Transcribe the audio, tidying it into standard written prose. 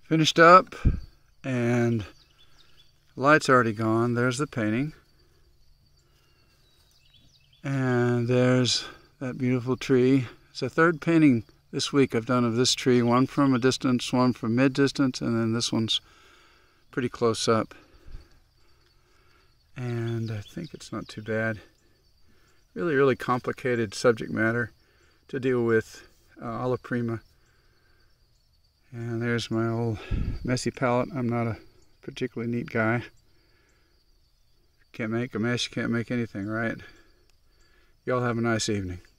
Finished up, and the light's already gone. There's the painting. And there's that beautiful tree. It's the third painting this week I've done of this tree. One from a distance, one from mid-distance, and then this one's pretty close up. And I think it's not too bad. Really, really complicated subject matter to deal with, alla prima. And there's my old messy palette. I'm not a particularly neat guy. Can't make a mess, you can't make anything, right? Y'all have a nice evening.